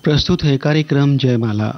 प्रस्तुत है कार्यक्रम जयमाला।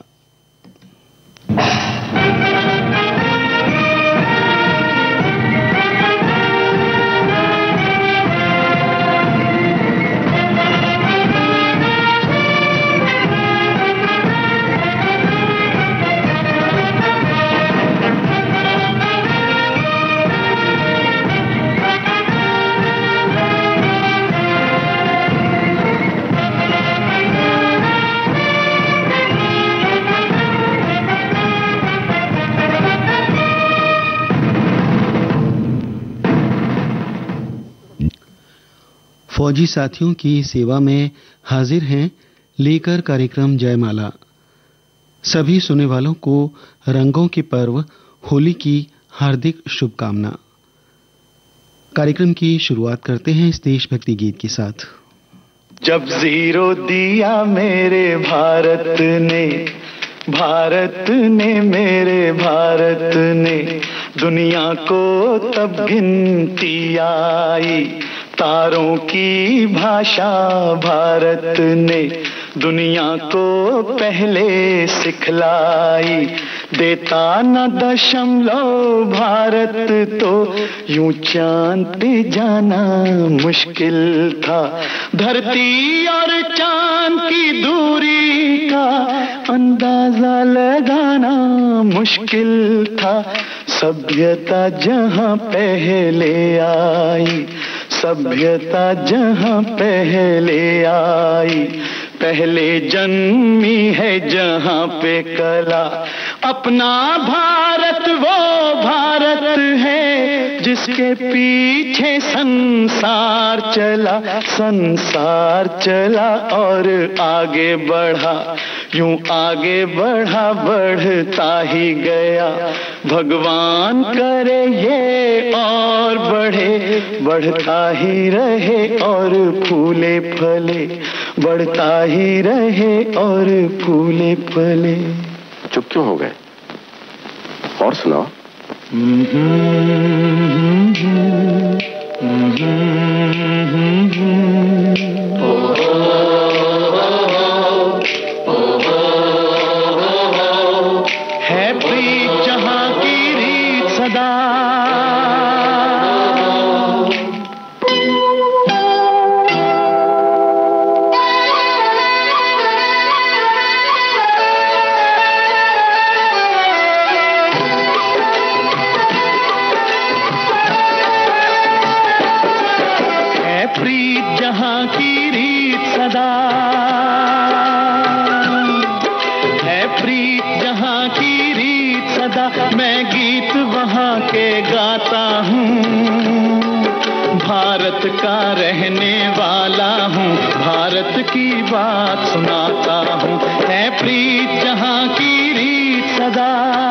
फौजी साथियों की सेवा में हाजिर हैं लेकर कार्यक्रम जयमाला। सभी सुनने वालों को रंगों के पर्व होली की हार्दिक शुभकामना। कार्यक्रम की शुरुआत करते हैं इस देशभक्ति गीत के साथ। जब जीरो दिया मेरे भारत ने मेरे भारत ने दुनिया को तब गिनती आई। तारों की भाषा भारत ने दुनिया को पहले सिखलाई। देता न दशमलव भारत तो यूं चांद पे जाना मुश्किल था। धरती और चांद की दूरी का अंदाजा लगाना मुश्किल था। सभ्यता जहां पहले आई, सभ्यता जहां पहले आई, पहले जन्मी है जहां पे कला। अपना भारत वो भारत है जिसके पीछे संसार चला और आगे बढ़ा। यूं आगे बढ़ा बढ़ता ही गया। भगवान करे ये और बढ़े, बढ़ता ही रहे और फूले फले, बढ़ता ही रहे और फूले फले। चुप क्यों हो गए? और सुनाओ। है प्रीत जहां की रीत सदा, जहां की रीत सदा है। प्रीत जहां की रीत सदा, मैं गीत वहां के गाता हूँ। भारत का रहने वाला हूँ, भारत की बात सुनाता हूँ। है प्रीत जहां की रीत सदा।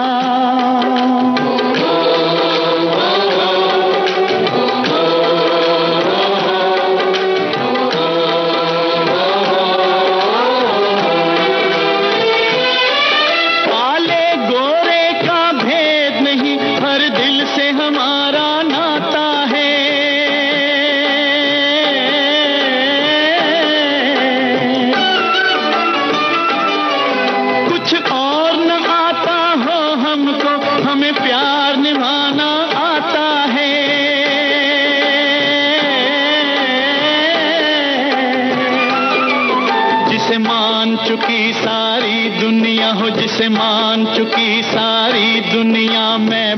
जिसे मान चुकी सारी दुनिया, मैं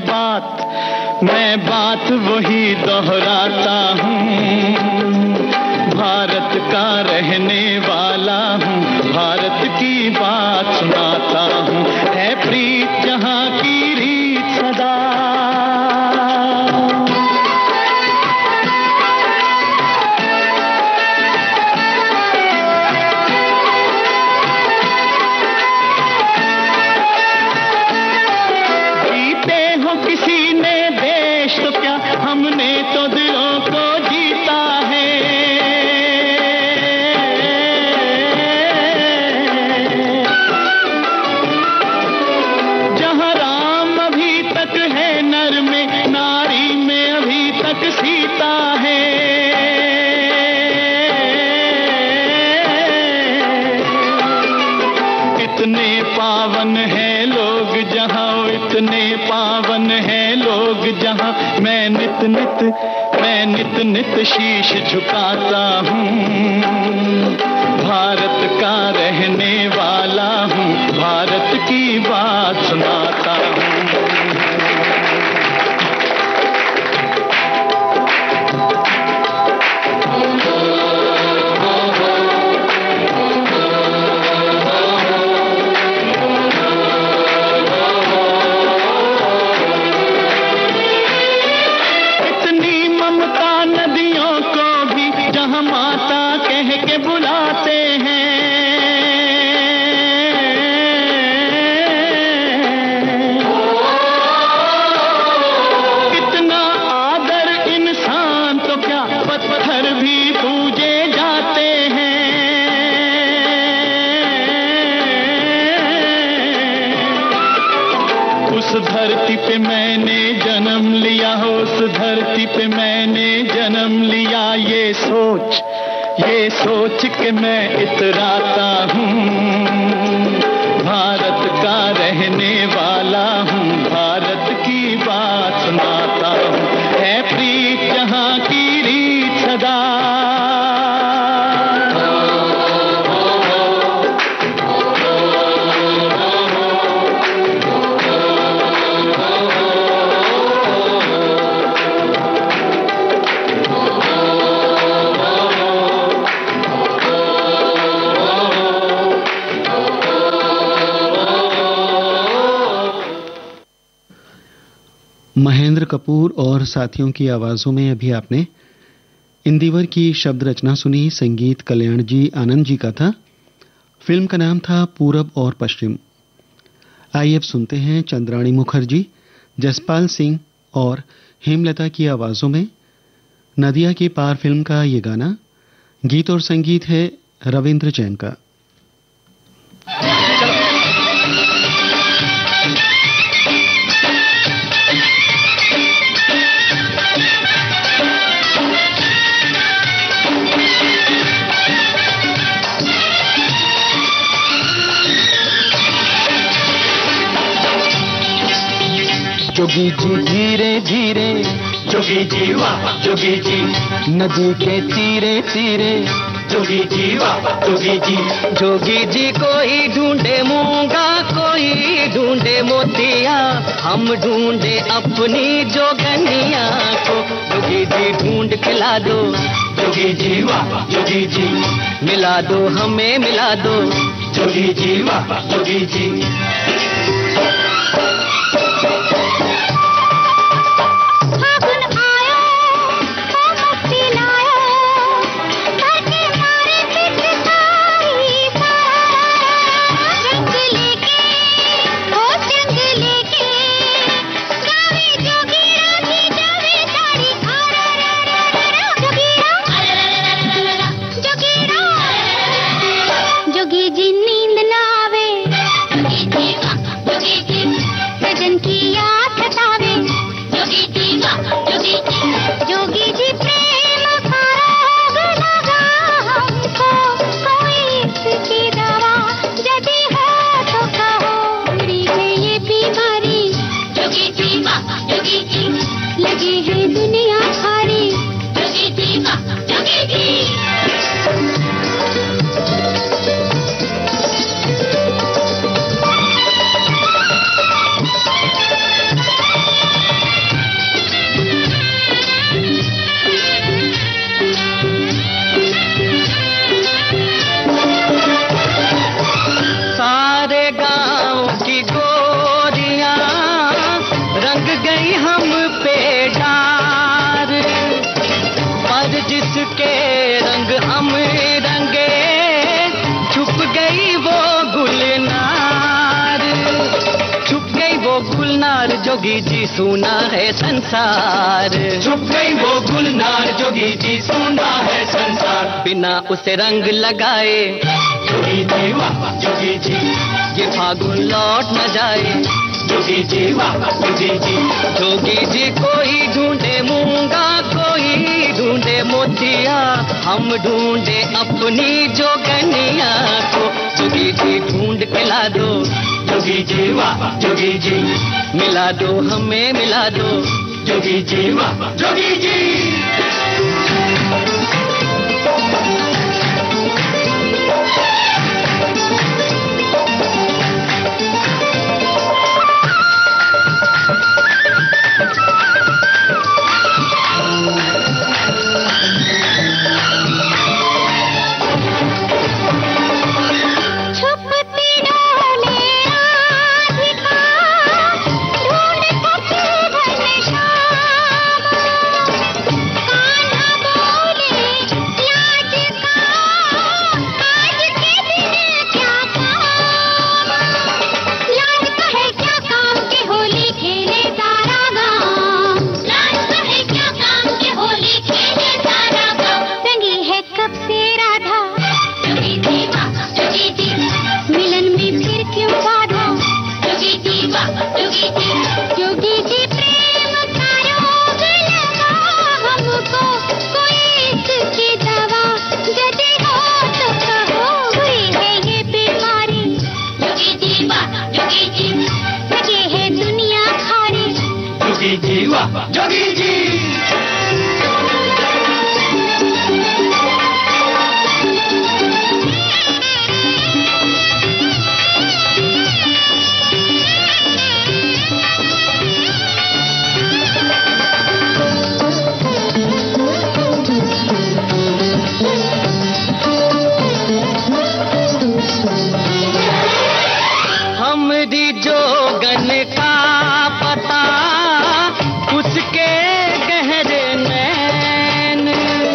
बात वही दोहराता हूँ। भारत का रहने वाला हूँ, भारत की बात सुनाता हूँ। है प्रीत जहां की रीत सदा। हमने तो दिलों को जीता है। पावन है लोग जहां, इतने पावन है लोग जहां, मैं नित नित शीश झुकाता हूँ। भारत का रहने वाला हूँ, भारत की बात सुनाता हूँ। धरती पे मैंने जन्म लिया, उस धरती पे मैंने जन्म लिया, ये सोच के मैं इतराता हूँ। भारत का रहने वाला हूँ, भारत की बात सुनाता हूँ। है प्रीत जहाँ की रीत सदा, महेंद्र कपूर और साथियों की आवाजों में अभी आपने इंदिवर की शब्द रचना सुनी। संगीत कल्याण जी आनंद जी का था। फिल्म का नाम था पूरब और पश्चिम। आइए अब सुनते हैं चंद्राणी मुखर्जी, जसपाल सिंह और हेमलता की आवाजों में नदिया के पार फिल्म का ये गाना। गीत और संगीत है रविंद्र जैन का। जोगी जी धीरे धीरे, जोगी जी वाह जोगी जी, नदी के तीरे तीरे, जोगी जी वाह जोगी जी। जोगी जी कोई ढूंढे मूंगा, कोई ढूंढे मोतिया, हम ढूंढे अपनी जोगनिया को। जोगी जी ढूंढ खिला दो, जोगी जी वाह जोगी जी, मिला दो हमें मिला दो, जोगी जी वाह जोगी जी। जोगी जी सुना है संसार, छुप गई वो गुलनार, जोगी जी सुना है संसार, बिना उसे रंग लगाए, जोगी जी वाह जोगी जी, ये फागुन लौट न जाए, जोगी जी वाह जोगी जी। जोगी जी कोई ढूंढे मूंगा, कोई ढूंढे मोतिया, हम ढूंढे अपनी जोगनिया को। जोगी जी ढूंढ खिला दो, जोगी जी वाह जोगी जी, मिला दो हमें मिला दो जोगी जी वाह जोगी जी। जोगी जी हमरी जोगन का पता उसके गहरे नैन,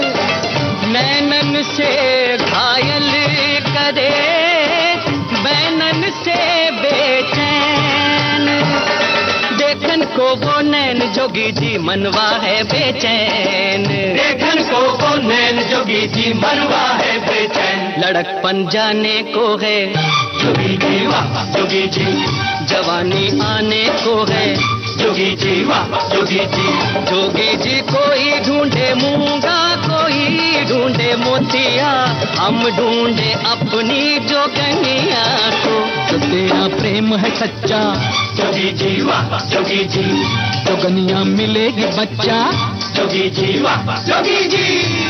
नैनन से घायल करे बैनन से बेचैन। देखन को वो नैन जोगी जी मनवा है बेचैन, देखन को वो नैन जोगी जी मनवा है बेचैन। लड़कपन जाने को है जोगी जी वाह जोगी जी, जवानी आने को है जोगी जी वाह जोगी जी। जोगी जी कोई ढूंढे मूंगा कोई ढूंढे मोतिया, हम ढूंढे अपनी जोगनिया को। जो तेरा प्रेम है सच्चा जोगी जी वाह जोगी जी, जोगनिया मिलेगी बच्चा जोगी जी वाह जोगी जी।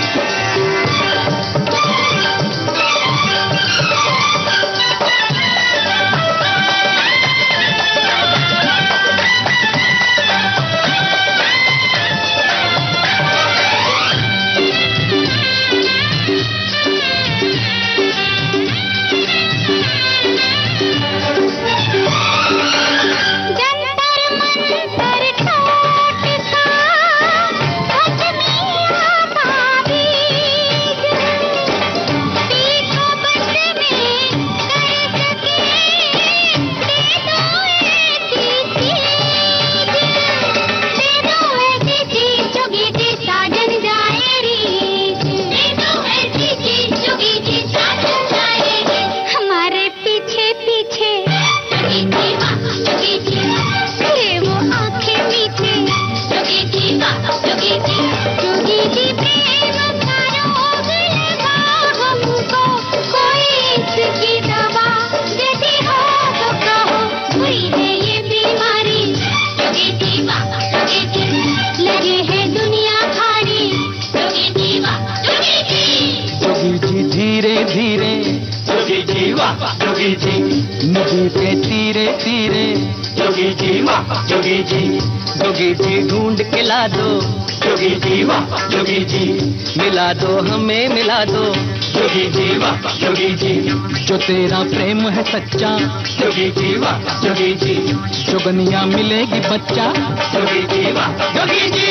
जोगी जी नदी के तीरे तीरे जोगी जी वाह जोगी जी, जोगी जी ढूंढ के ला दो जोगी जी वाह जोगी जी, मिला दो हमें मिला दो जोगी जी वाह जोगी जी। जो तेरा प्रेम है सच्चा जोगी जी वाह जोगी जी, जोगनिया मिलेगी बच्चा जोगी जी वाह जोगी जी।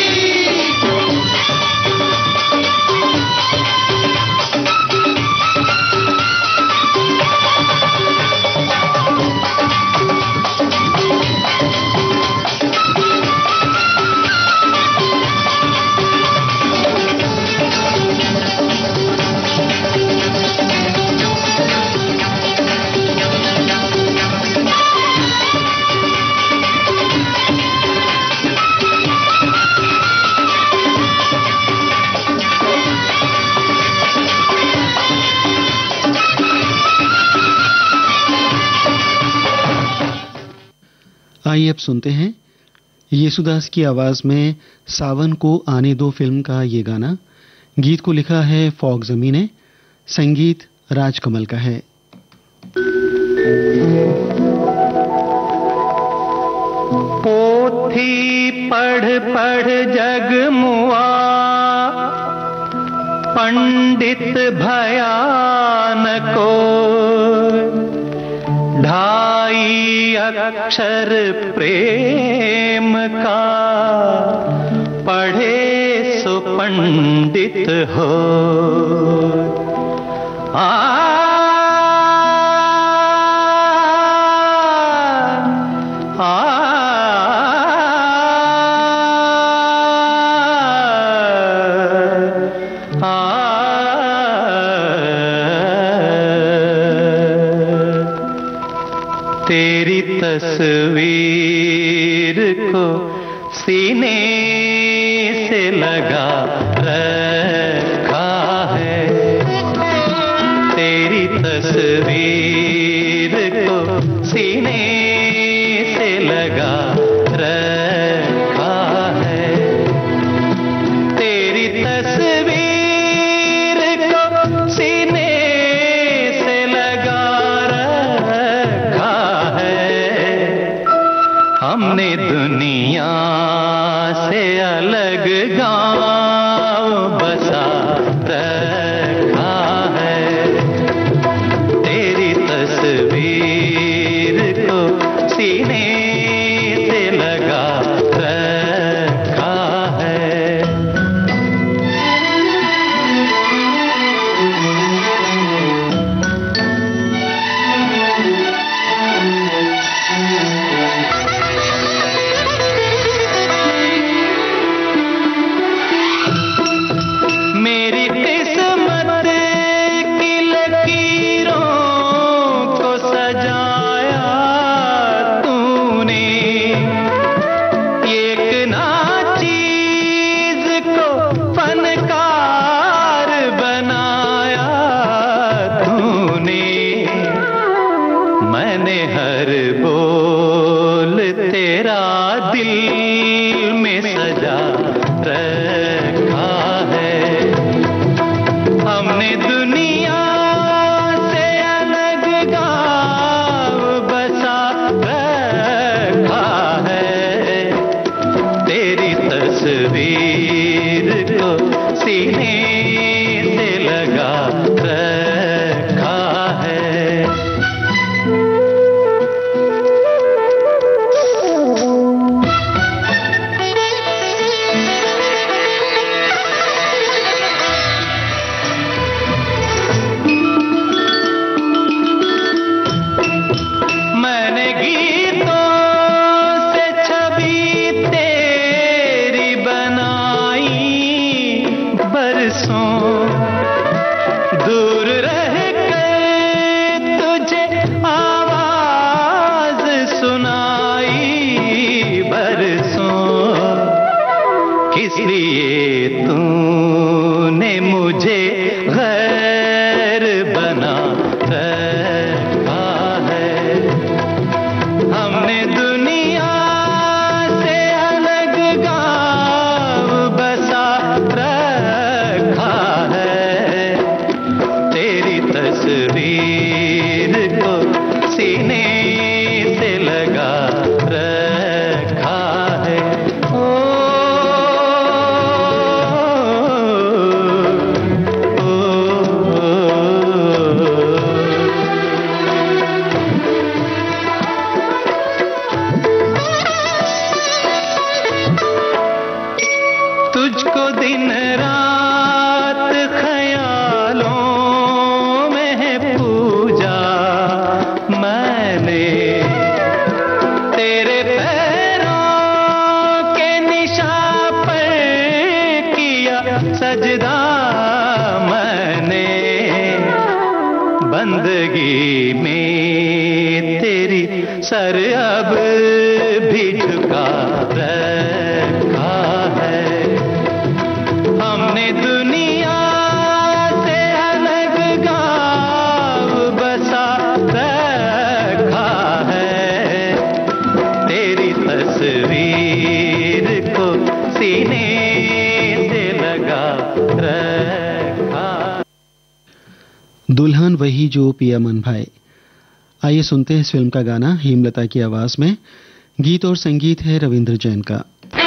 आइए अब सुनते हैं येसुदास की आवाज में सावन को आने दो फिल्म का ये गाना। गीत को लिखा है फॉग जमी ने, संगीत राजकमल का है। पोथी पढ़ पढ़ जग मुआ, पंडित भयान को ढाई अक्षर प्रेम का, पढ़े सो पंडित हो। तेरी तस्वीर को सीने से लगा रखा है, तेरी तस्वीर को सीने से लगा रखा है, तेरी तस्वीर को सीने से लगा रखा है। हमने दुनिया से अलग गांव बसा रखा है, तेरी तस्वीर को सीने से लगा रखा है। मेरी किस्मत की लकीरों को सजाया तूने, एक ना चीज को फनकार बनाया तूने। मैंने हर बोल तेरा दिल में सजा रखा है, हमने दुनिया से अलग गांव बसा रखा है, तेरी तस्वीर को सीने से लगा रखा है। मैंने गीतों से छवि तेरी बनाई, बरसों दूर रह कर तुझे आवाज सुनाई, बरसों किस लिए तूने मुझे गैर बना रखा है। हमने दुनिया से अलग गांव बसा रखा है, तेरी तस्वीर को सीने से लगा रखा है। ओ, ओ, ओ, तुझको दिन रात ख्यालों में है पूजा मैंने, तेरे पैरों के निशान पर किया सजदा मैंने, बंदगी में तेरी सर अब भी झुका रखा है। हमने दुनिया से अलग गांव बसा रखा है, तेरी जो पिया मन भाई। आइए सुनते हैं इस फिल्म का गाना हेमलता की आवाज में। गीत और संगीत है रविंद्र जैन का।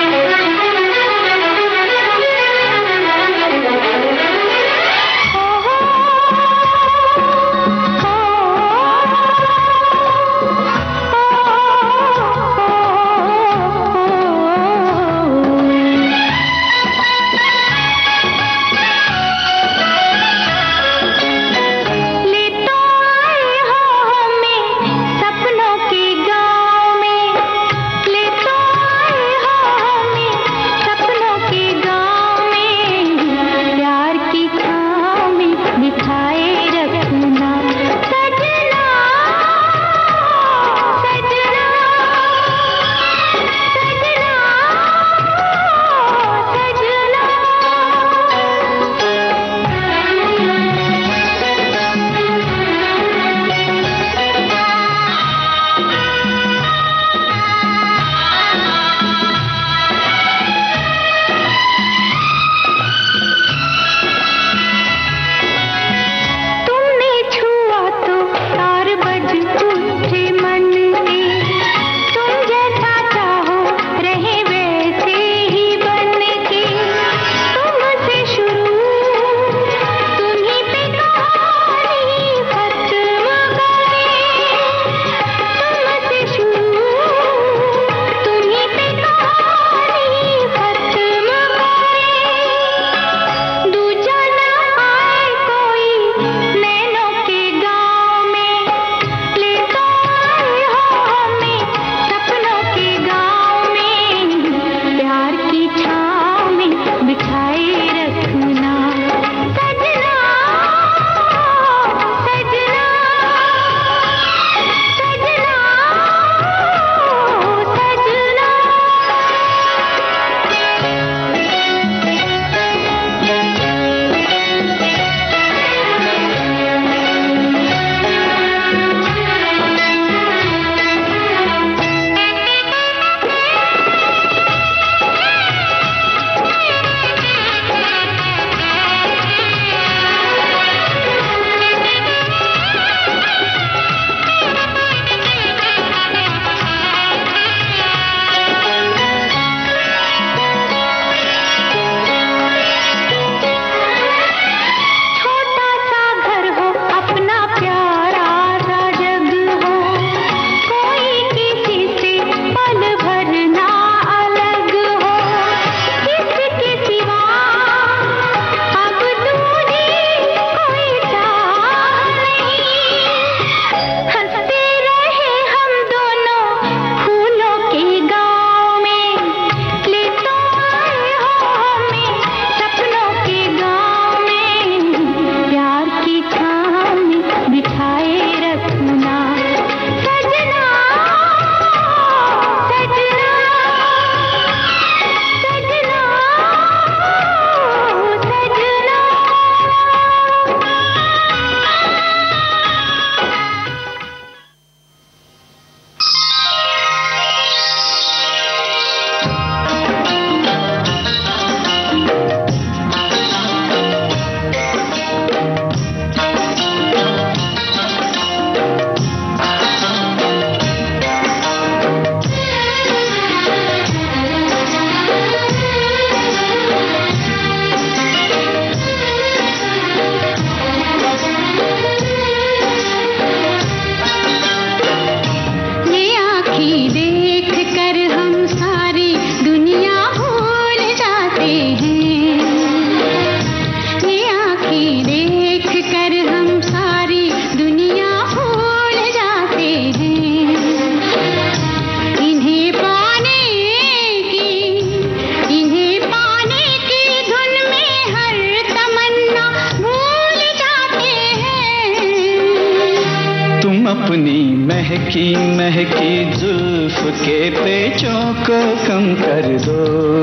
अपनी महकी महकी जुल्फ के पेचों को कम कर दो,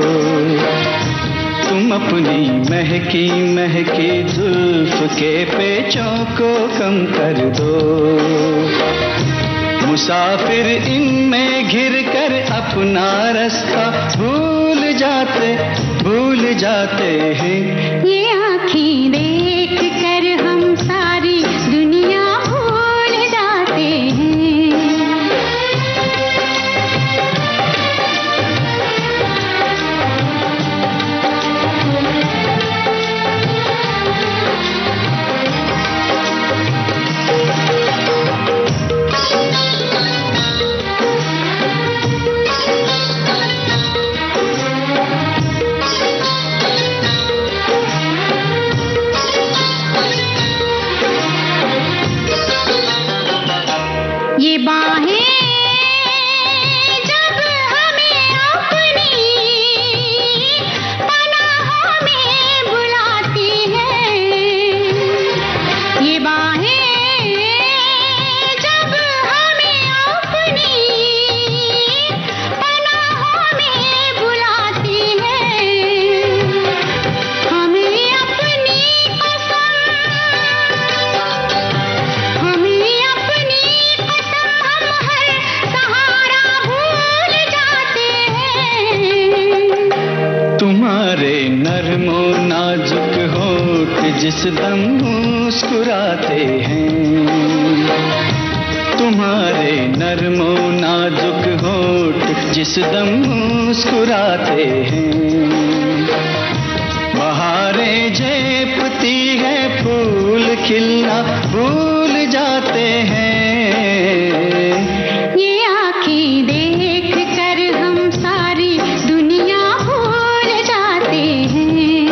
तुम अपनी महकी महकी जुल्फ के पेचों को कम कर दो। मुसाफिर इनमें घिर कर अपना रास्ता भूल जाते हैं। ये आँखें देख कर हम सारी दुनिया ये बाहें जब हमें अपनी पनाहों में बुलाती हैं, ये बाहें जब हमें अपनी पनाहों में बुलाती हैं, हमें अपनी कसम हम हर सहारा भूल जाते हैं। तुम्हारे नरमो नाजुक होठ जिस दम मुस्कुराते हैं, तुम्हारे नरमो नाजुक होठ जिस दम मुस्कुराते हैं, बहारें झेपती है फूल खिलना भूल जाते हैं। ये आँखें देख कर हम सारी दुनिया भूल जाते हैं।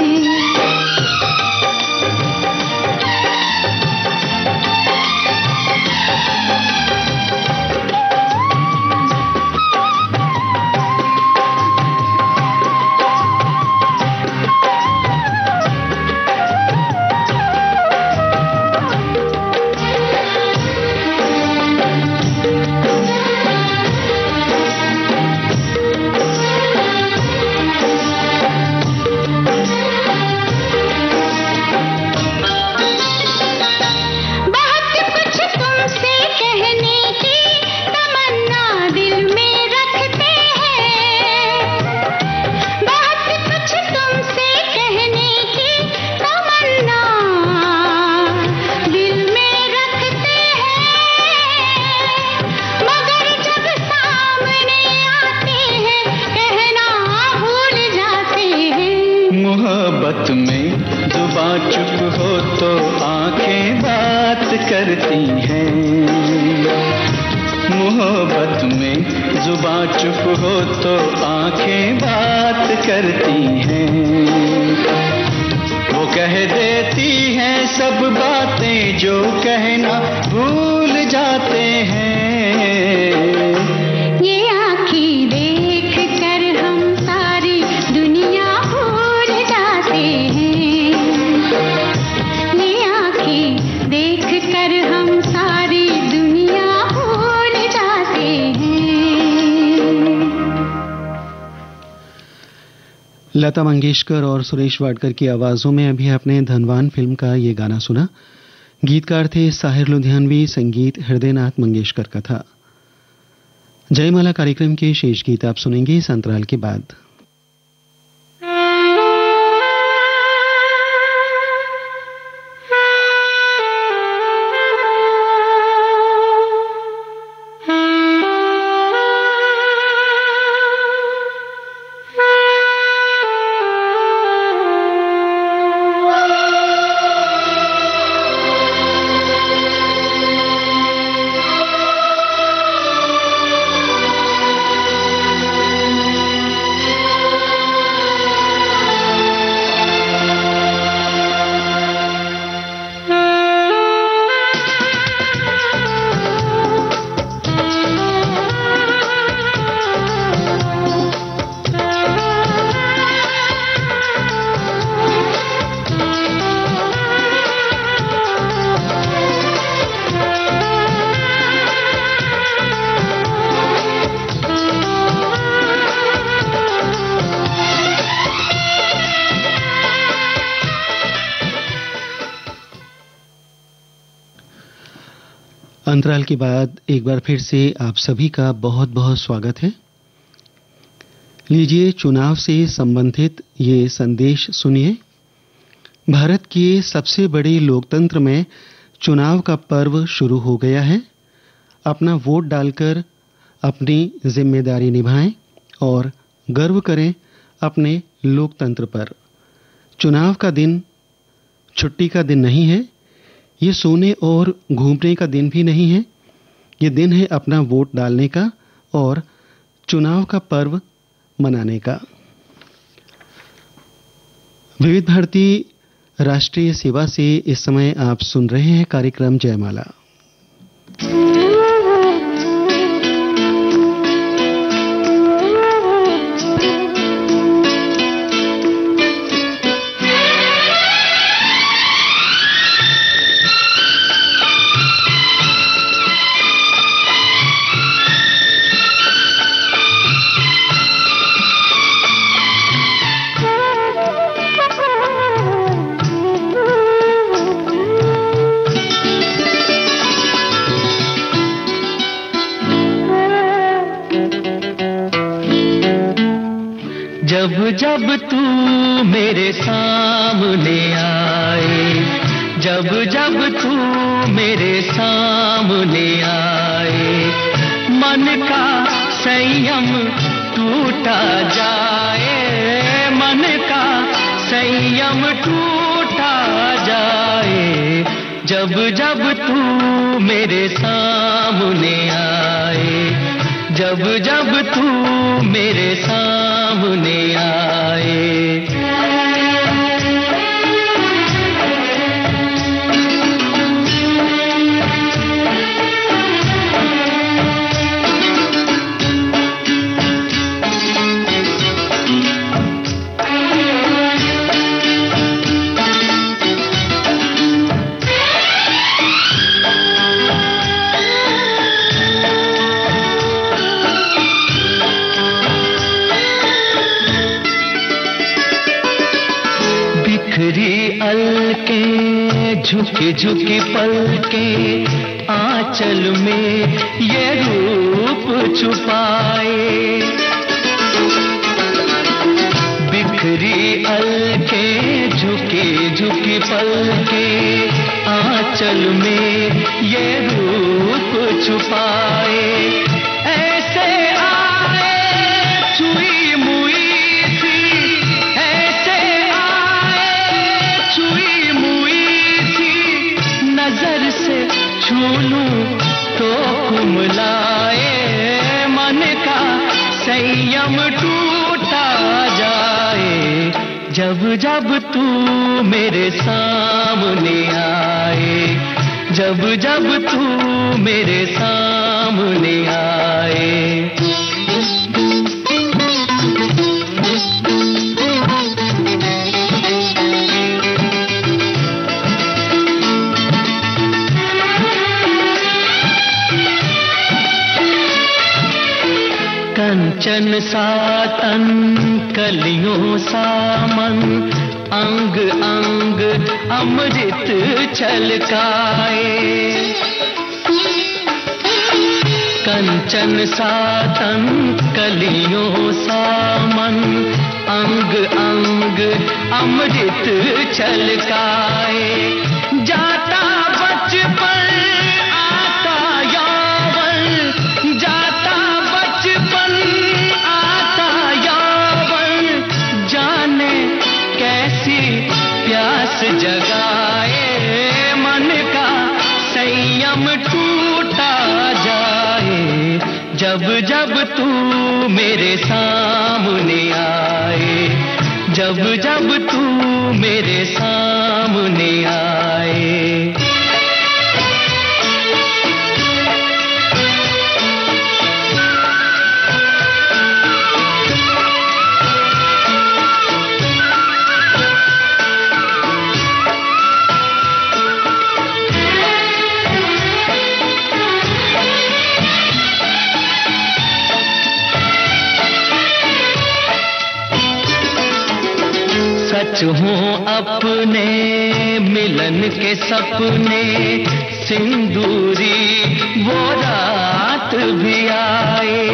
मोहब्बत में जुबां चुप हो तो आंखें बात करती हैं, मोहब्बत में जुबां चुप हो तो आंखें बात करती हैं, वो कह देती हैं सब बातें जो कहना भूल जाते हैं। ये आँखें देख कर हम सारी दुनिया भूल जाते हैं, ये आँखें देख कर हम सारी दुनिया भूल जाते हैं। लता मंगेशकर और सुरेश वाडकर की आवाजों में अभी आपने धनवान फिल्म का ये गाना सुना। गीतकार थे साहिर लुधियानवी, संगीत हृदयनाथ मंगेशकर का था। जयमाला कार्यक्रम के शेष गीत आप सुनेंगे इस अंतराल के बाद। अंतराल के बाद एक बार फिर से आप सभी का बहुत बहुत स्वागत है। लीजिए चुनाव से संबंधित ये संदेश सुनिए। भारत के सबसे बड़े लोकतंत्र में चुनाव का पर्व शुरू हो गया है। अपना वोट डालकर अपनी जिम्मेदारी निभाएं और गर्व करें अपने लोकतंत्र पर। चुनाव का दिन छुट्टी का दिन नहीं है, ये सोने और घूमने का दिन भी नहीं है। ये दिन है अपना वोट डालने का और चुनाव का पर्व मनाने का। विविध भारती राष्ट्रीय सेवा से इस समय आप सुन रहे हैं कार्यक्रम जयमाला। जब जब तू मेरे सामने आए, जब जब तू मेरे सामने आए, मन का संयम टूटा जाए, मन का संयम टूटा जाए। जब जब तू मेरे सामने आए, जब जब तू मेरे सामने आए। बिखरी अलके झुकी झुकी पलके आंचल में ये रूप छुपाए, बिखरी अलके झुकी झुकी पलके आंचल में ये रूप छुपाए। ऐसे आए छुई मुई सी, ऐसे आए छुई मुई सी, नजर से छू लूं तो कुमलाए, मन का संयम टूटा जाए। जब जब तू मेरे सामने आए, जब जब तू मेरे सामने आए। कंचन सा तन कलियों सा मन, अंग अंग अमृत छलकाए। कंचन सा तन कलियों सा मन, अंग अंग अमृत छलकाए। जाता बचपन आता यौवन, जाता बचपन आता यौवन, जाने कैसी प्यास जगाए, मन का संयम टूटा जाए। जब जब तू मेरे सामने आए, जब जब तू मेरे सामने आए। सच हूँ अपने मिलन के सपने, सिंदूरी वो रात भी आए।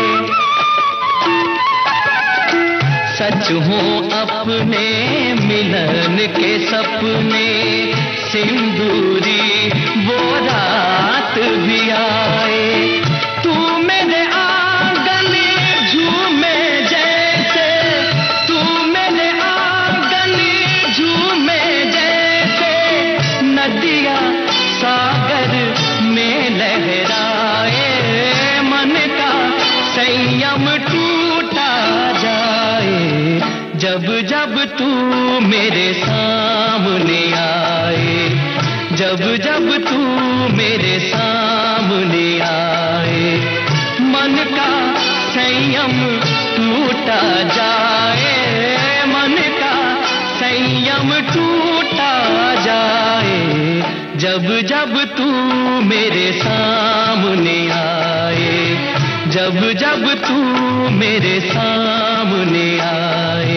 सच हूँ अपने मिलन के सपने, सिंदूरी वो रात भी आए। तू मेरे आंगन झूमे जैसे, तू मेरे आंगन झूमे जैसे, नदिया सागर में लहराए, मन का संयम टूटा जाए। जब जब तू मेरे सामने आए, जब जब तू मेरे सामने आए, मन का संयम टूटा जाए, मन का संयम टूटा जाए। जब जब तू मेरे सामने आए, जब जब तू मेरे सामने आए।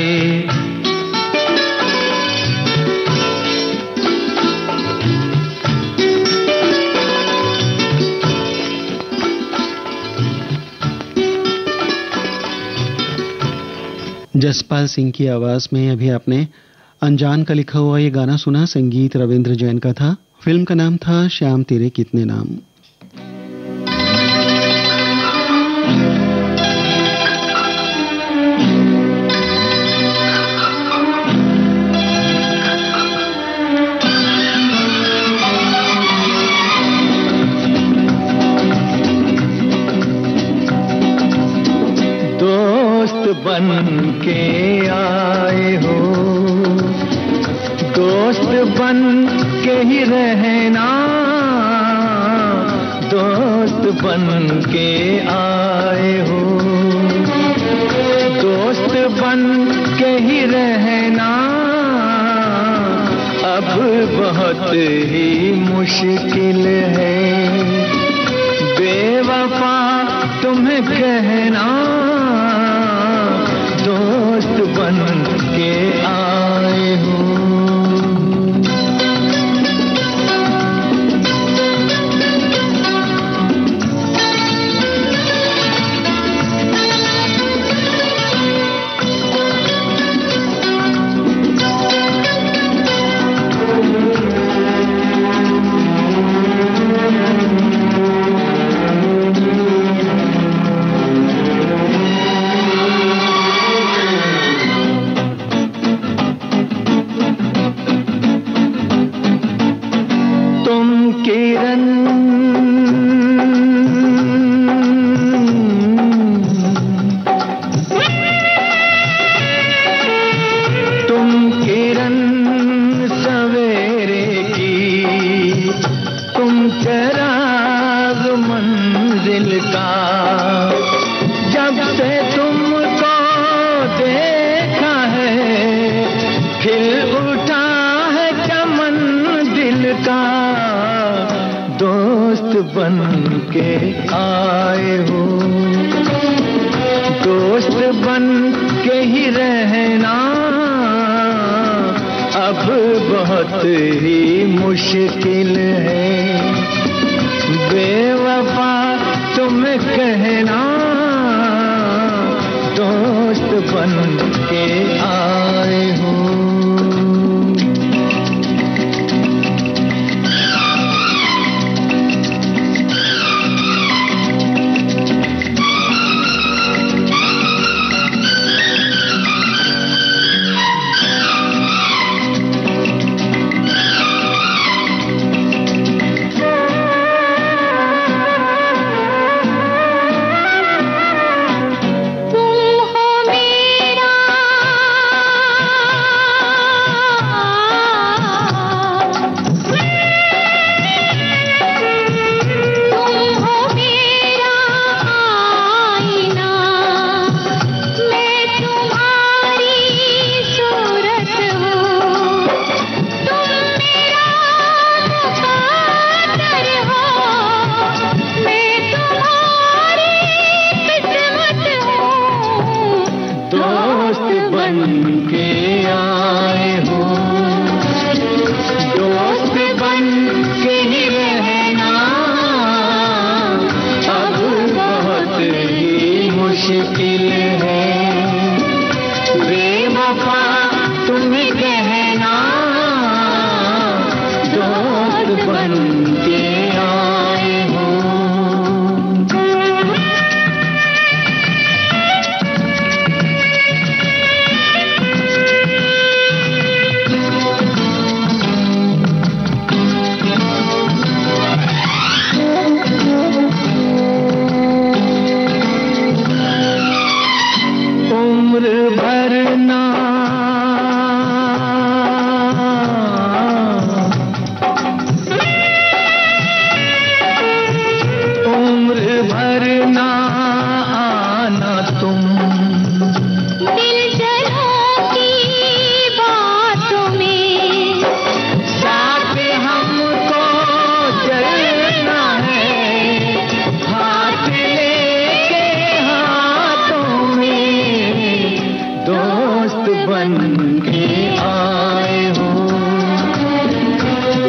जसपाल सिंह की आवाज में अभी आपने अनजान का लिखा हुआ ये गाना सुना। संगीत रविंद्र जैन का था। फिल्म का नाम था श्याम तेरे कितने नाम। बन के आए हो, दोस्त बन के ही रहना, दोस्त बन के आए हो, दोस्त बन के ही रहना, अब बहुत ही मुश्किल है, बेवफा तुम्हें कहना, दोस्त बन के आए हो। बन के आए हो, दोस्त बन के ही रहना, अब बहुत ही मुश्किल है, बेवफा तुम्हें कहना, दोस्त बन के आए हो।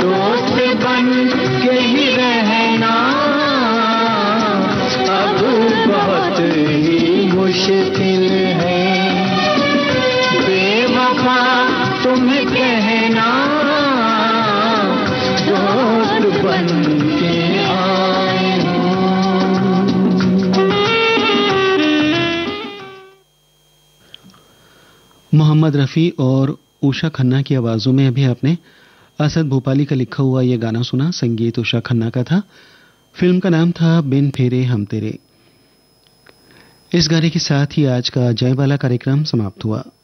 बन के ही रहना, अब तुम कहना दोस्त बन के आए हो। मोहम्मद रफ़ी और उषा खन्ना की आवाज़ों में अभी आपने असद भोपाली का लिखा हुआ यह गाना सुना। संगीत उषा खन्ना का था। फिल्म का नाम था बिन फेरे हम तेरे। इस गाने के साथ ही आज का जयमाला कार्यक्रम समाप्त हुआ।